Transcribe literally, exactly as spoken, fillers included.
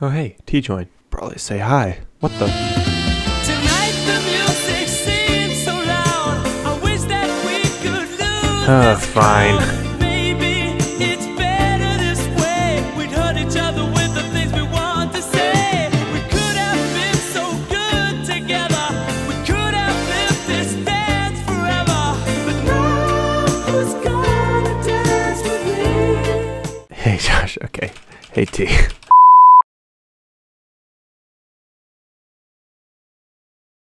Oh hey, T-Join. Probably say hi. What the? Tonight the music seems so loud. I wish that we could lose Ah, this fine. crowd. Maybe it's better this way. We'd hurt each other with the things we want to say. We could have been so good together. We could have lived this dance forever. But now who's gonna dance with me? Hey Josh, okay. Hey T.